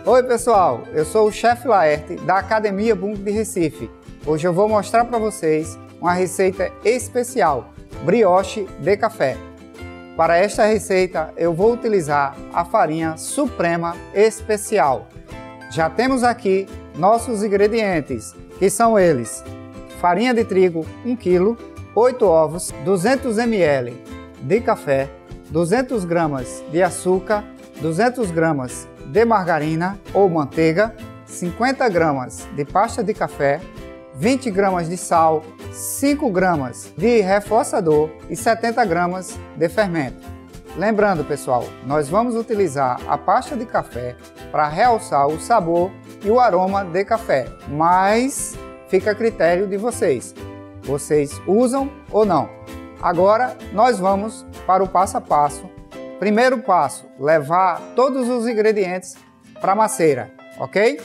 Oi pessoal, eu sou o chefe Laerte da Academia Bung de Recife. Hoje eu vou mostrar para vocês uma receita especial, brioche de café. Para esta receita eu vou utilizar a farinha Suprema Especial. Já temos aqui nossos ingredientes, que são eles: farinha de trigo 1 kg, 8 ovos, 200 ml de café, 200 gramas de açúcar, 200 gramas de margarina ou manteiga, 50 gramas de pasta de café, 20 gramas de sal, 5 gramas de reforçador e 70 gramas de fermento. Lembrando pessoal, nós vamos utilizar a pasta de café para realçar o sabor e o aroma de café, mas fica a critério de vocês. Vocês usam ou não? Agora nós vamos para o passo a passo. Primeiro passo, levar todos os ingredientes para a maceira, ok?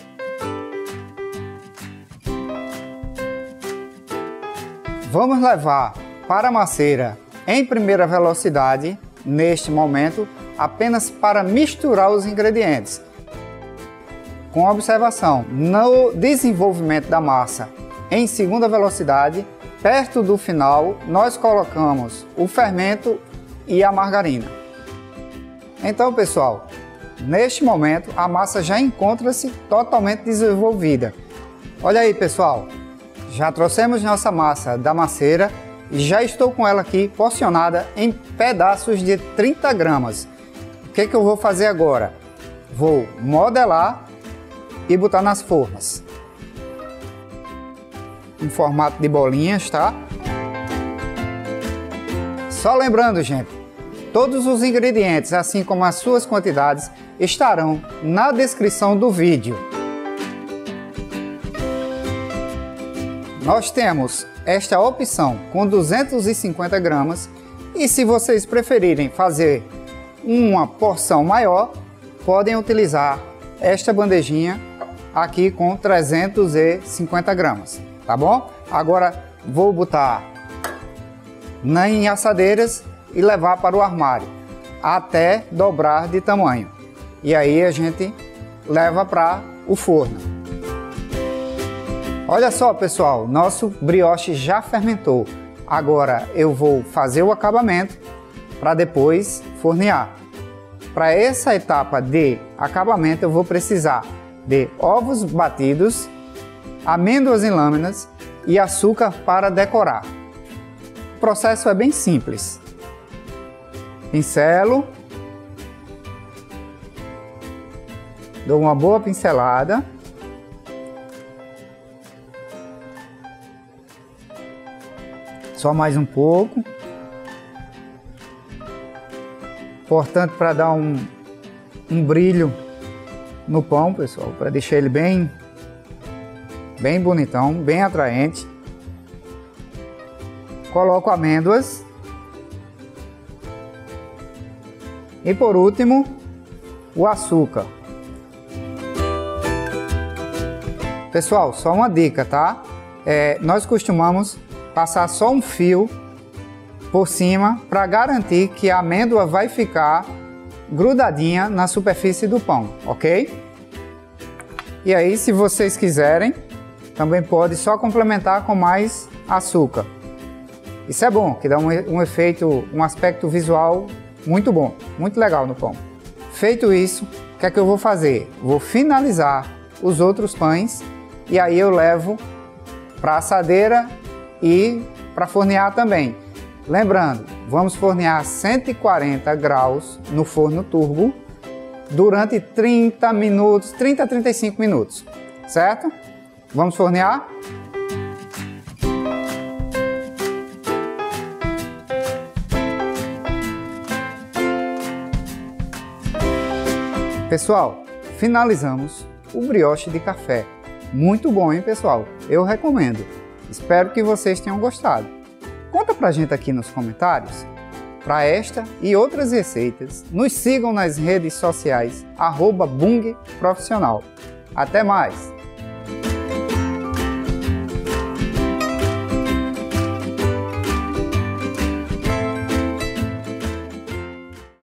Vamos levar para a maceira em primeira velocidade, neste momento, apenas para misturar os ingredientes. Com observação, no desenvolvimento da massa em segunda velocidade, perto do final, nós colocamos o fermento e a margarina. Então, pessoal, neste momento a massa já encontra-se totalmente desenvolvida. Olha aí, pessoal, já trouxemos nossa massa da maceira e já estou com ela aqui porcionada em pedaços de 30 gramas. O que eu vou fazer agora? Vou modelar e botar nas formas. Em formato de bolinhas, tá? Só lembrando, gente, todos os ingredientes, assim como as suas quantidades, estarão na descrição do vídeo. Nós temos esta opção com 250 gramas e se vocês preferirem fazer uma porção maior, podem utilizar esta bandejinha aqui com 350 gramas. Tá bom? Agora vou botar em assadeiras e levar para o armário até dobrar de tamanho. E aí a gente leva para o forno. Olha só, pessoal, nosso brioche já fermentou. Agora eu vou fazer o acabamento para depois fornear. Para essa etapa de acabamento eu vou precisar de ovos batidos, amêndoas em lâminas e açúcar para decorar. O processo é bem simples. Pincelo, dou uma boa pincelada, só mais um pouco, importante para dar um brilho no pão, pessoal, para deixar ele bem bonitão, bem atraente. Coloco amêndoas. E por último, o açúcar. Pessoal, só uma dica, tá? Nós costumamos passar só um fio por cima para garantir que a amêndoa vai ficar grudadinha na superfície do pão, ok? E aí, se vocês quiserem, também pode só complementar com mais açúcar. Isso é bom, que dá um efeito, um aspecto visual muito bom, muito legal no pão. Feito isso, o que é que eu vou fazer? Vou finalizar os outros pães e aí eu levo para a assadeira e para fornear também. Lembrando, vamos fornear 140 graus no forno turbo durante 30 minutos, 30 a 35 minutos, certo? Vamos fornear? Pessoal, finalizamos o brioche de café. Muito bom, hein, pessoal? Eu recomendo. Espero que vocês tenham gostado. Conta pra gente aqui nos comentários. Para esta e outras receitas, nos sigam nas redes sociais @bungprofissional. Até mais!